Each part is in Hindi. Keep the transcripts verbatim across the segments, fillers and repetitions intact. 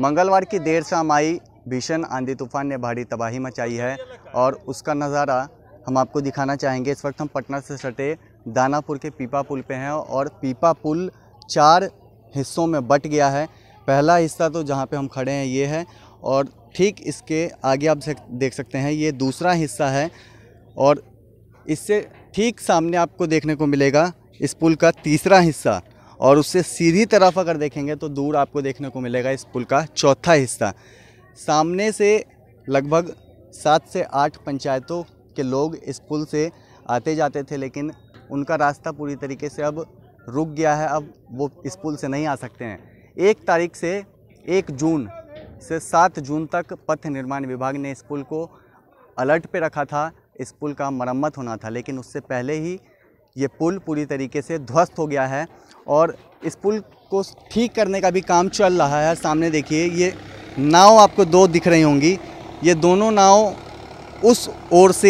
मंगलवार की देर शाम आई भीषण आंधी तूफान ने भारी तबाही मचाई है और उसका नज़ारा हम आपको दिखाना चाहेंगे। इस वक्त हम पटना से सटे दानापुर के पीपा पुल पे हैं और पीपा पुल चार हिस्सों में बट गया है। पहला हिस्सा तो जहाँ पे हम खड़े हैं ये है और ठीक इसके आगे आप देख सकते हैं ये दूसरा हिस्सा है और इससे ठीक सामने आपको देखने को मिलेगा इस पुल का तीसरा हिस्सा और उससे सीधी तरफ अगर देखेंगे तो दूर आपको देखने को मिलेगा इस पुल का चौथा हिस्सा। सामने से लगभग सात से आठ पंचायतों के लोग इस पुल से आते जाते थे, लेकिन उनका रास्ता पूरी तरीके से अब रुक गया है। अब वो इस पुल से नहीं आ सकते हैं। एक तारीख से एक जून से सात जून तक पथ निर्माण विभाग ने इस पुल को अलर्ट पे रखा था। इस पुल का मरम्मत होना था, लेकिन उससे पहले ही ये पुल पूरी तरीके से ध्वस्त हो गया है और इस पुल को ठीक करने का भी काम चल रहा है। सामने देखिए ये नाव आपको दो दिख रही होंगी, ये दोनों नाव उस ओर से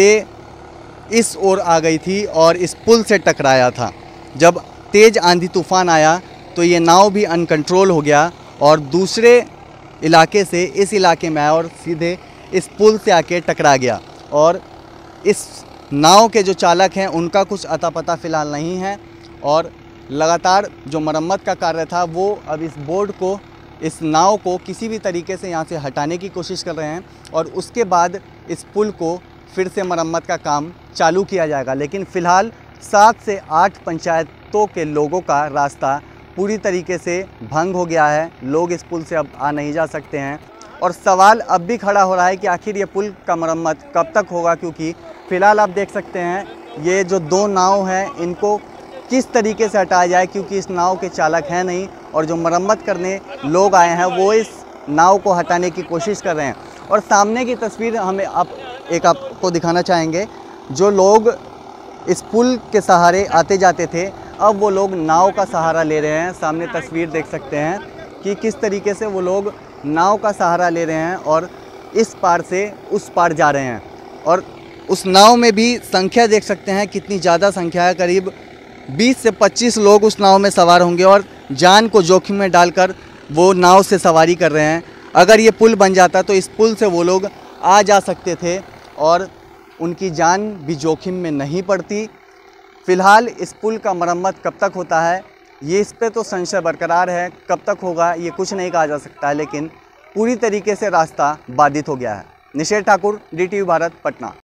इस ओर आ गई थी और इस पुल से टकराया था। जब तेज़ आंधी तूफान आया तो ये नाव भी अनकंट्रोल हो गया और दूसरे इलाके से इस इलाके में आया और सीधे इस पुल से आके टकरा गया। और इस नाव के जो चालक हैं उनका कुछ अता पता फ़िलहाल नहीं है और लगातार जो मरम्मत का कार्य था वो अब इस बोर्ड को, इस नाव को किसी भी तरीके से यहाँ से हटाने की कोशिश कर रहे हैं और उसके बाद इस पुल को फिर से मरम्मत का काम चालू किया जाएगा। लेकिन फ़िलहाल सात से आठ पंचायतों के लोगों का रास्ता पूरी तरीके से भंग हो गया है। लोग इस पुल से अब आ नहीं जा सकते हैं और सवाल अब भी खड़ा हो रहा है कि आखिर ये पुल का मरम्मत कब तक होगा, क्योंकि फ़िलहाल आप देख सकते हैं ये जो दो नाव हैं इनको किस तरीके से हटाया जाए, क्योंकि इस नाव के चालक हैं नहीं और जो मरम्मत करने लोग आए हैं वो इस नाव को हटाने की कोशिश कर रहे हैं। और सामने की तस्वीर हमें आप एक आपको दिखाना चाहेंगे। जो लोग इस पुल के सहारे आते जाते थे अब वो लोग नाव का सहारा ले रहे हैं। सामने तस्वीर देख सकते हैं कि किस तरीके से वो लोग नाव का सहारा ले रहे हैं और इस पार से उस पार जा रहे हैं। और उस नाव में भी संख्या देख सकते हैं कितनी ज़्यादा संख्या है, करीब बीस से पच्चीस लोग उस नाव में सवार होंगे और जान को जोखिम में डालकर वो नाव से सवारी कर रहे हैं। अगर ये पुल बन जाता तो इस पुल से वो लोग आ जा सकते थे और उनकी जान भी जोखिम में नहीं पड़ती। फ़िलहाल इस पुल का मरम्मत कब तक होता है ये इस पे तो संशय बरकरार है। कब तक होगा ये कुछ नहीं कहा जा सकता है, लेकिन पूरी तरीके से रास्ता बाधित हो गया है। Nishedh Thakur, D T V Bharat, Patna.